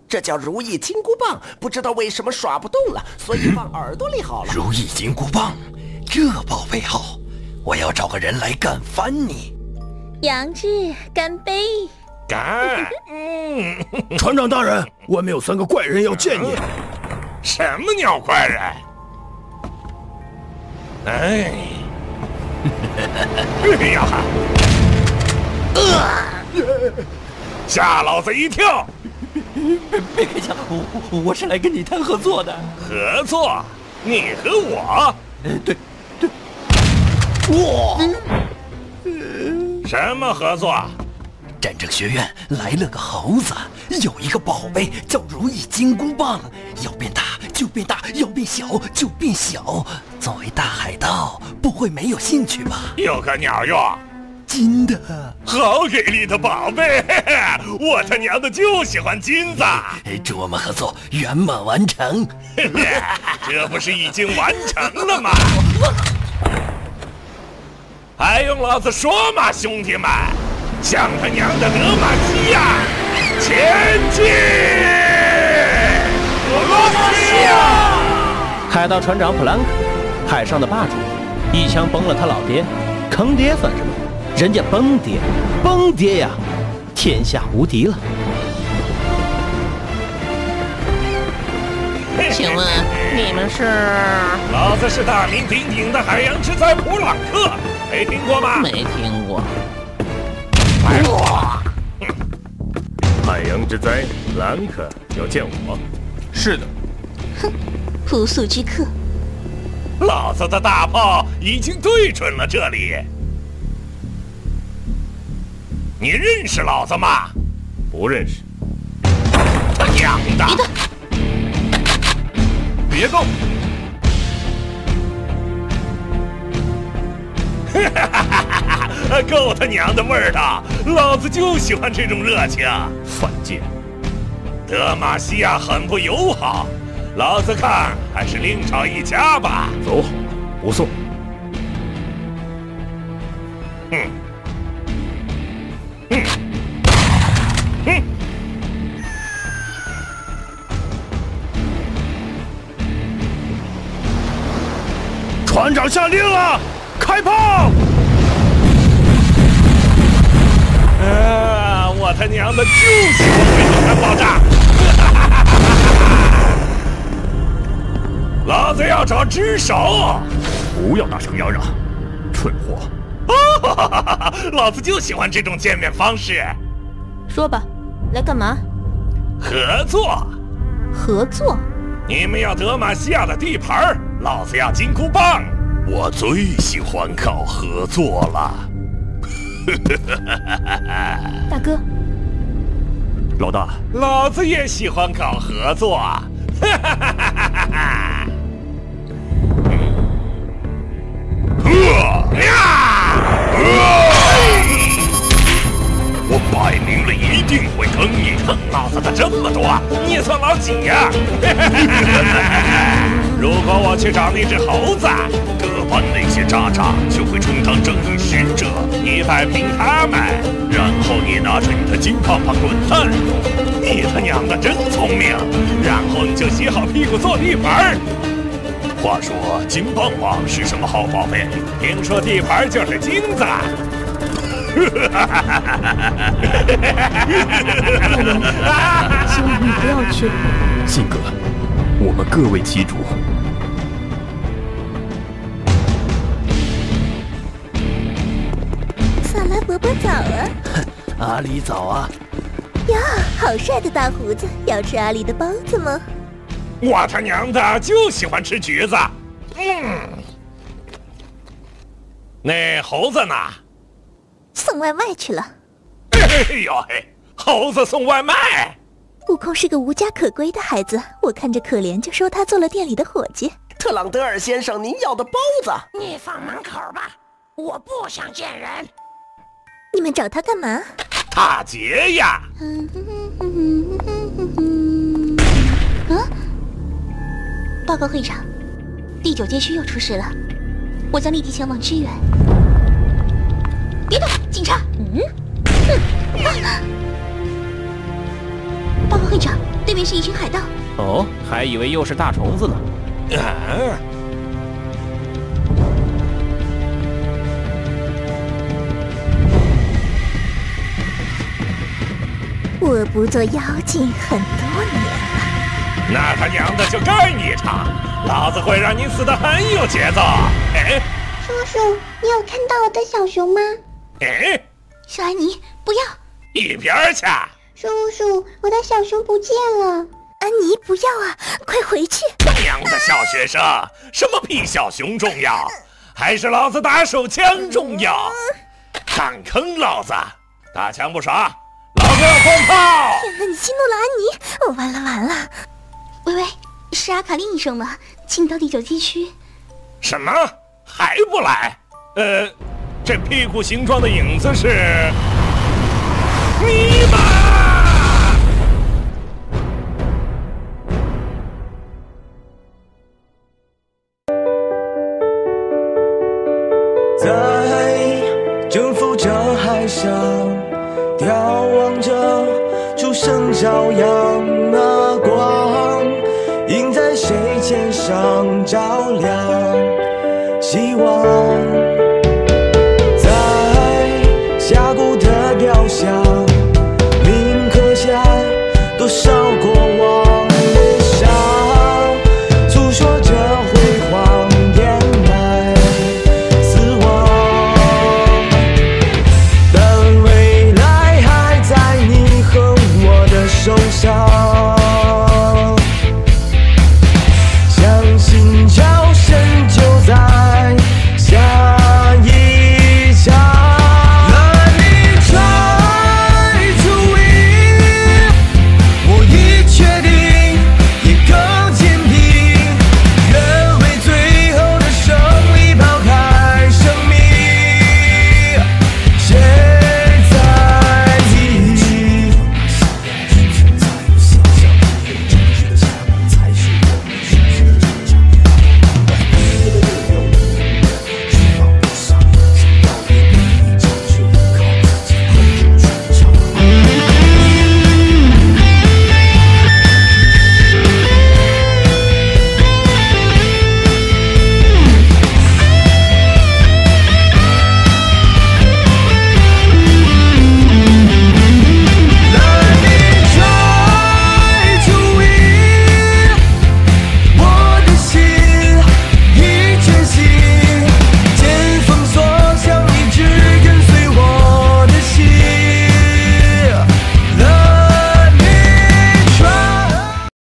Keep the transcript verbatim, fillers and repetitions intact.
这叫如意金箍棒，不知道为什么耍不动了，所以放耳朵里好了。 如意金箍棒，这宝贝好，我要找个人来干翻你。 杨志，干杯！ 干！嗯， 船长大人，外面有三个怪人要见你。 什么鸟怪人？哎，哎呀！呃，吓老子一跳！ 别别开枪！我我是来跟你谈合作的。 合作？你和我？ 嗯，对对。 哇！什么合作？ 战争学院来了个猴子，有一个宝贝叫如意金箍棒，要变大就变大，要变小就变小。作为大海盗，不会没有兴趣吧？ 有个鸟用。 金的， 好给力的宝贝！我他娘的就喜欢金子！ 祝我们合作圆满完成。 这不是已经完成了吗？还用老子说吗，兄弟们？向他娘的德玛西亚前进！德玛西亚！ 海盗船长普兰克，海上的霸主，一枪崩了他老爹，坑爹算什么？人家崩爹，崩爹呀，天下无敌了。 请问你们是？ 老子是大名鼎鼎的海洋之灾普朗克，没听过吗？ 没听过。 来我！ 海洋之灾，兰克要见我。 是的。 哼，不速之客。 老子的大炮已经对准了这里。你认识老子吗？ 不认识。 他娘的！ 别动！ 哈哈哈哈哈！够他娘的味儿的！老子就喜欢这种热情。 犯贱！ 德玛西亚很不友好，老子看还是另找一家吧。 走好，不送。 嗯。嗯。嗯。 船长下令了，开炮！ 啊！我他娘的就喜欢回头看爆炸！老子要找只手！ 不要大声嚷嚷，蠢货！ 哦，老子就喜欢这种见面方式。 说吧，来干嘛？ 合作。 合作？ 你们要德玛西亚的地盘，老子要金箍棒。我最喜欢搞合作了。 大哥， 老大， 老子也喜欢搞合作。我摆明了一定会坑你，坑老子的这么多，你也算老几呀？如果我去找那只猴子，各班那些渣渣就会充当正义使者，你摆平他们，然后你拿着你的金胖胖滚蛋！你他娘的真聪明！然后你就洗好屁股坐地盘。话说金棒棒是什么好宝贝？听说地盘就是金子。 希望你不要去。 信哥，我们各为其主。 萨拉伯伯早啊！ 阿里早啊！ 呀，好帅的大胡子，要吃阿里的包子吗？ 我他娘的就喜欢吃橘子。嗯，那猴子呢？ 送外卖去了。 哎呦嘿，猴子送外卖。 悟空是个无家可归的孩子，我看着可怜，就收他做了店里的伙计。 特朗德尔先生，您要的包子， 你放门口吧，我不想见人。 你们找他干嘛？ 打劫呀！ 啊！报告会长，第九街区又出事了，我将立即前往支援。别动，警察！嗯，哼、啊！报告会长， 对面是一群海盗。 哦，还以为又是大虫子呢。 啊！ 我不做妖精很多年了。 那他娘的就干一场，老子会让你死得很有节奏。哎， 叔叔，你有看到我的小熊吗？ 哎， 小安妮，不要！ 一边儿去！ 叔叔，我的小熊不见了。安妮，不要啊，快回去！ 娘的小学生，什么屁小熊重要，还是老子打手枪重要？敢坑老子，打枪不耍，老子要放炮！ 天哪，你激怒了安妮，我完了完了！ 喂喂，是阿卡丽医生吗？请到第九街区。 什么？还不来？呃，这屁股形状的影子是尼玛！ 在征服着海上，眺望着初升朝阳那光，映在谁肩上照亮希望，在峡谷的雕像